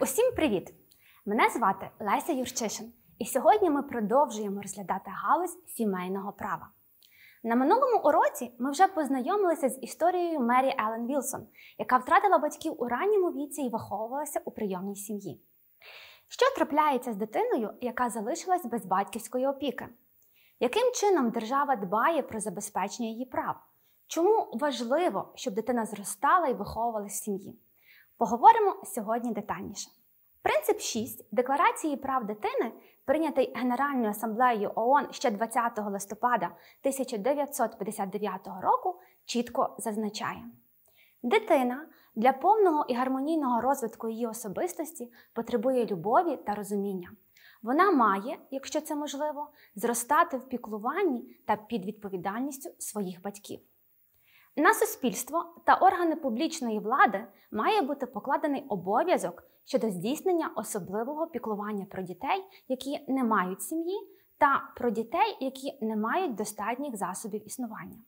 Усім привіт! Мене звати Леся Юрчишин, і сьогодні ми продовжуємо розглядати галузь сімейного права. На минулому уроці ми вже познайомилися з історією Мері Еллен Вілсон, яка втратила батьків у ранньому віці і виховувалася у прийомній сім'ї. Що трапляється з дитиною, яка залишилась без батьківської опіки? Яким чином держава дбає про забезпечення її прав? Чому важливо, щоб дитина зростала і виховувалась в сім'ї? Поговоримо сьогодні детальніше. Принцип 6 Декларації прав дитини, прийнятий Генеральною асамблеєю ООН ще 20 листопада 1959 року, чітко зазначає: дитина для повного і гармонійного розвитку її особистості потребує любові та розуміння. Вона має, якщо це можливо, зростати в піклуванні та під відповідальністю своїх батьків. На суспільство та органи публічної влади має бути покладений обов'язок щодо здійснення особливого піклування про дітей, які не мають сім'ї, та про дітей, які не мають достатніх засобів існування.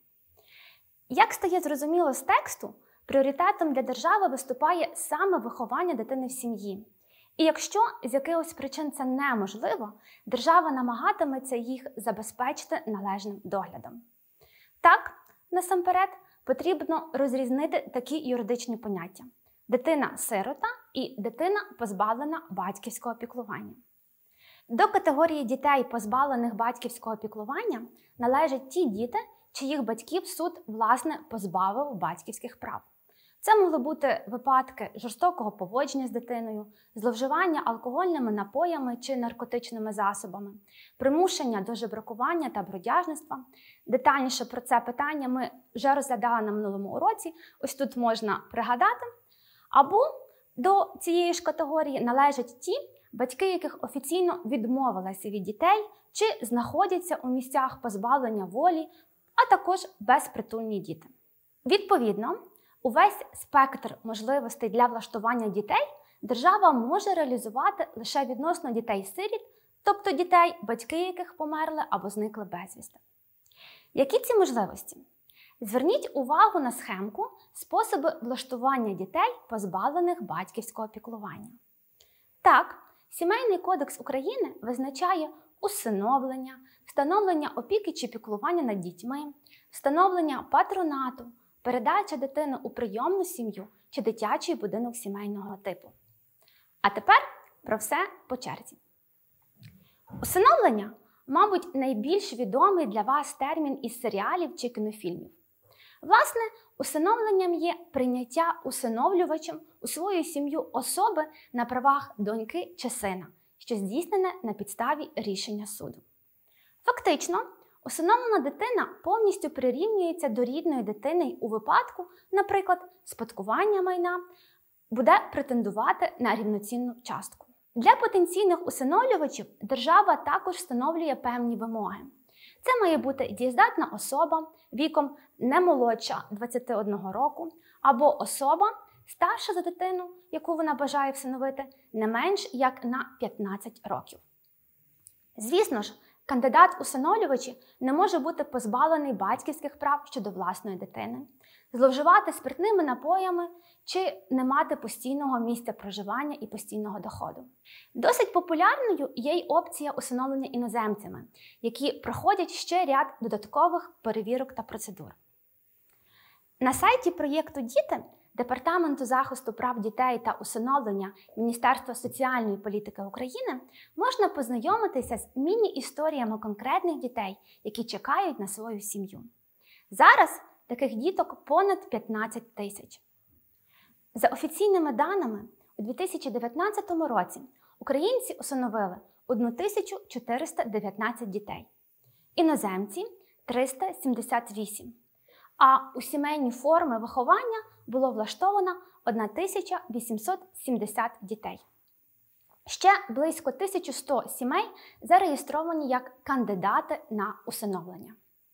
Як стає зрозуміло з тексту, пріоритетом для держави виступає саме виховання дитини в сім'ї. І якщо з якихось причин це неможливо, держава намагатиметься їх забезпечити належним доглядом. Так, насамперед, потрібно розрізнити такі юридичні поняття: дитина-сирота і дитина, позбавлена батьківського піклування. До категорії дітей, позбавлених батьківського піклування, належать ті діти, чиїх батьків суд, власне, позбавив батьківських прав. Це могли бути випадки жорстокого поводження з дитиною, зловживання алкогольними напоями чи наркотичними засобами, примушення до жебракування та бродяжництва. Детальніше про це питання ми вже розглядали на минулому уроці, ось тут можна пригадати. Або до цієї ж категорії належать ті, батьки яких офіційно відмовилися від дітей чи знаходяться у місцях позбавлення волі, а також безпритульні діти. Відповідно, увесь спектр можливостей для влаштування дітей держава може реалізувати лише відносно дітей-сиріт, тобто дітей, батьки яких померли або зникли безвісти. Які ці можливості? Зверніть увагу на схемку «Способи влаштування дітей, позбавлених батьківського піклування». Так, Сімейний кодекс України визначає усиновлення, встановлення опіки чи піклування над дітьми, встановлення патронату, передача дитини у прийомну сім'ю чи дитячий будинок сімейного типу. А тепер про все по черзі. Усиновлення, мабуть, найбільш відомий для вас термін із серіалів чи кінофільмів. Власне, усиновленням є прийняття усиновлювачем у свою сім'ю особи на правах доньки чи сина, що здійснене на підставі рішення суду. Фактично, усиновлена дитина повністю прирівнюється до рідної дитини у випадку, наприклад, спадкування майна, буде претендувати на рівноцінну частку. Для потенційних усиновлювачів держава також встановлює певні вимоги. Це має бути дієздатна особа віком не молодша 21 року, або особа, старша за дитину, яку вона бажає всиновити, не менш як на 15 років. Звісно ж, кандидат-усиновлювачі не може бути позбавлений батьківських прав щодо власної дитини, зловживати спиртними напоями чи не мати постійного місця проживання і постійного доходу. Досить популярною є й опція усиновлення іноземцями, які проходять ще ряд додаткових перевірок та процедур. На сайті проєкту «Діти» Департаменту захисту прав дітей та усиновлення Міністерства соціальної політики України можна познайомитися з міні-історіями конкретних дітей, які чекають на свою сім'ю. Зараз таких діток понад 15 тисяч. За офіційними даними, у 2019 році українці усиновили 1419 дітей, іноземці – 378, а у сімейні форми виховання було влаштовано 1870 дітей. Ще близько 1100 сімей зареєстровані як кандидати на усиновлення.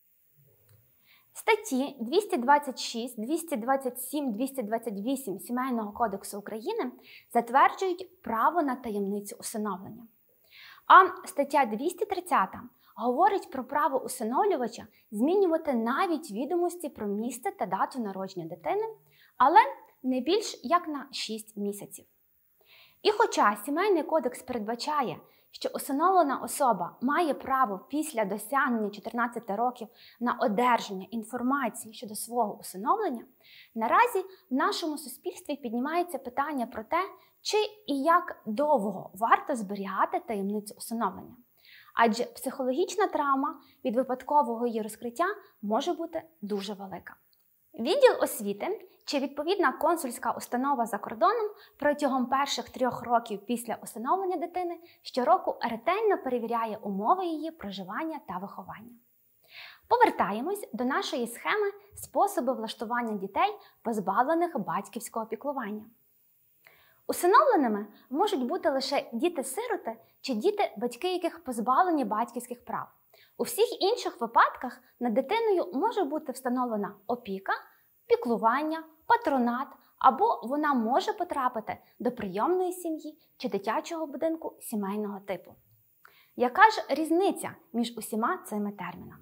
Статті 226, 227, 228 Сімейного кодексу України затверджують право на таємницю усиновлення. А стаття 230 говорить про право усиновлювача змінювати навіть відомості про місце та дату народження дитини, але не більш як на 6 місяців. І хоча Сімейний кодекс передбачає, що усиновлена особа має право після досягнення 14 років на одержання інформації щодо свого усиновлення, наразі в нашому суспільстві піднімається питання про те, чи і як довго варто зберігати таємницю усиновлення. Адже психологічна травма від випадкового її розкриття може бути дуже велика. Відділ освіти чи відповідна консульська установа за кордоном протягом перших 3 років після усиновлення дитини щороку ретельно перевіряє умови її проживання та виховання. Повертаємось до нашої схеми способи влаштування дітей, позбавлених батьківського піклування. Усиновленими можуть бути лише діти-сироти чи діти, батьки яких позбавлені батьківських прав. У всіх інших випадках над дитиною може бути встановлена опіка, піклування, патронат, або вона може потрапити до прийомної сім'ї чи дитячого будинку сімейного типу. Яка ж різниця між усіма цими термінами?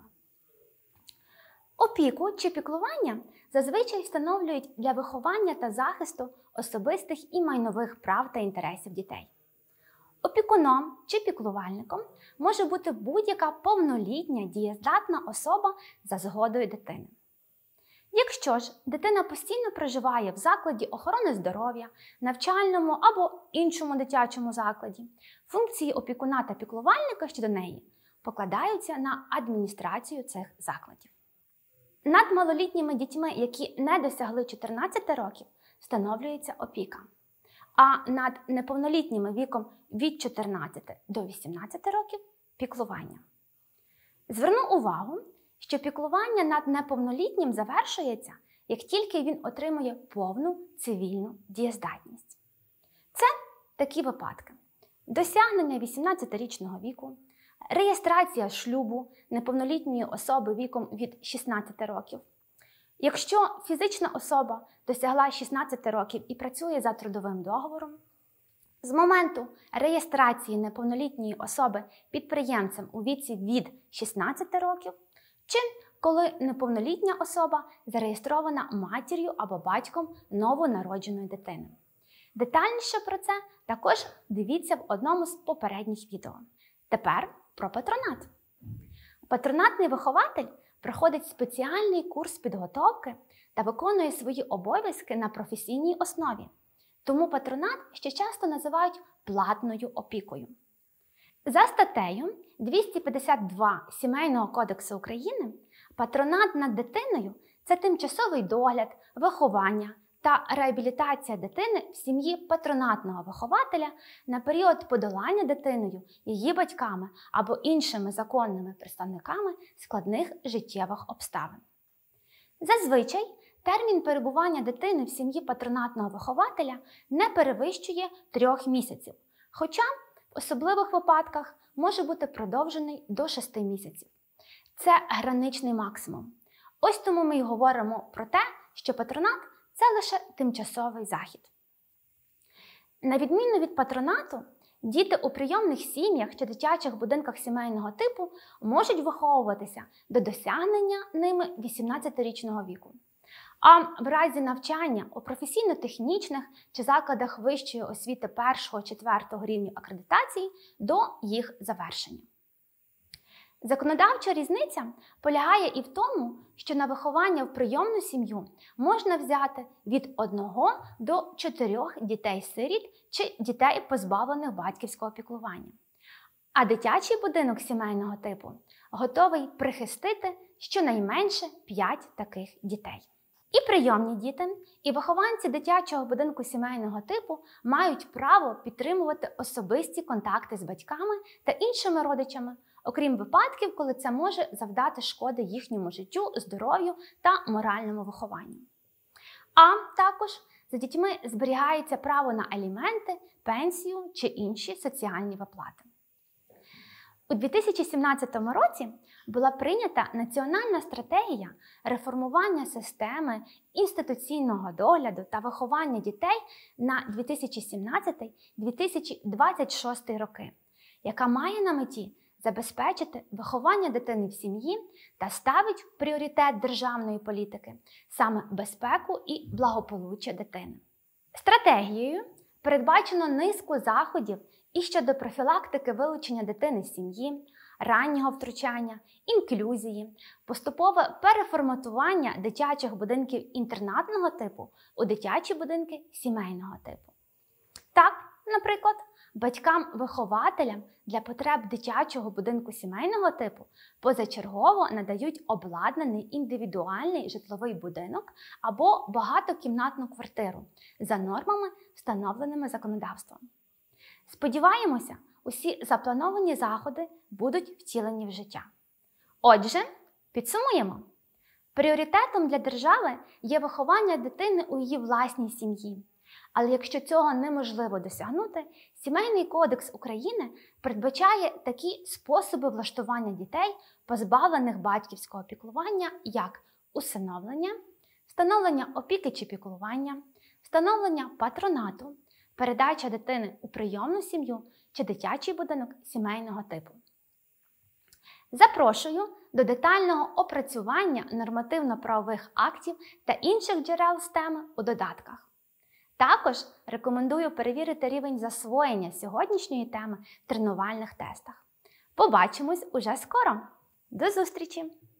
Опіку чи піклування зазвичай встановлюють для виховання та захисту особистих і майнових прав та інтересів дітей. Опікуном чи піклувальником може бути будь-яка повнолітня дієздатна особа за згодою дитини. Якщо ж дитина постійно проживає в закладі охорони здоров'я, навчальному або іншому дитячому закладі, функції опікуна та піклувальника щодо неї покладаються на адміністрацію цих закладів. Над малолітніми дітьми, які не досягли 14 років, встановлюється опіка, а над неповнолітніми віком від 14 до 18 років – піклування. Зверну увагу, що піклування над неповнолітнім завершується, як тільки він отримує повну цивільну дієздатність. Це такі випадки: досягнення 18-річного віку, реєстрація шлюбу неповнолітньої особи віком від 16 років. Якщо фізична особа досягла 16 років і працює за трудовим договором, з моменту реєстрації неповнолітньої особи підприємцем у віці від 16 років, чи коли неповнолітня особа зареєстрована матір'ю або батьком новонародженої дитини. Детальніше про це також дивіться в одному з попередніх відео. Тепер про патронат. Патронатний вихователь проходить спеціальний курс підготовки та виконує свої обов'язки на професійній основі. Тому патронат ще часто називають платною опікою. За статтею 252 Сімейного кодексу України патронат над дитиною – це тимчасовий догляд, виховання та реабілітація дитини в сім'ї патронатного вихователя на період подолання дитиною, її батьками або іншими законними представниками складних життєвих обставин. Зазвичай термін перебування дитини в сім'ї патронатного вихователя не перевищує 3 місяців, хоча в особливих випадках може бути продовжений до 6 місяців. Це граничний максимум. Ось тому ми й говоримо про те, що патронат – це лише тимчасовий захід. На відміну від патронату, діти у прийомних сім'ях чи дитячих будинках сімейного типу можуть виховуватися до досягнення ними 18-річного віку. А в разі навчання у професійно-технічних чи закладах вищої освіти 1-4 рівню акредитації до їх завершення. Законодавча різниця полягає і в тому, що на виховання в прийомну сім'ю можна взяти від 1 до 4 дітей-сиріт чи дітей, позбавлених батьківського піклування. А дитячий будинок сімейного типу готовий прихистити щонайменше 5 таких дітей. І прийомні діти, і вихованці дитячого будинку сімейного типу мають право підтримувати особисті контакти з батьками та іншими родичами, окрім випадків, коли це може завдати шкоди їхньому життю, здоров'ю та моральному вихованню. А також за дітьми зберігається право на аліменти, пенсію чи інші соціальні виплати. У 2017 році була прийнята Національна стратегія реформування системи інституційного догляду та виховання дітей на 2017-2026 роки, яка має на меті забезпечити виховання дитини в сім'ї та ставить в пріоритет державної політики саме безпеку і благополуччя дитини. Стратегією Передбачено низку заходів і щодо профілактики вилучення дитини з сім'ї, раннього втручання, інклюзії, поступове переформатування дитячих будинків інтернатного типу у дитячі будинки сімейного типу. Так, наприклад, батькам-вихователям для потреб дитячого будинку сімейного типу позачергово надають обладнаний індивідуальний житловий будинок або багатокімнатну квартиру за нормами, встановленими законодавством. Сподіваємося, усі заплановані заходи будуть втілені в життя. Отже, підсумуємо. Пріоритетом для держави є виховання дитини у її власній сім'ї. Але якщо цього неможливо досягнути, Сімейний кодекс України передбачає такі способи влаштування дітей, позбавлених батьківського піклування, як усиновлення, встановлення опіки чи піклування, встановлення патронату, передача дитини у прийомну сім'ю чи дитячий будинок сімейного типу. Запрошую до детального опрацювання нормативно-правових актів та інших джерел з теми у додатках. Також рекомендую перевірити рівень засвоєння сьогоднішньої теми в тренувальних тестах. Побачимось уже скоро! До зустрічі!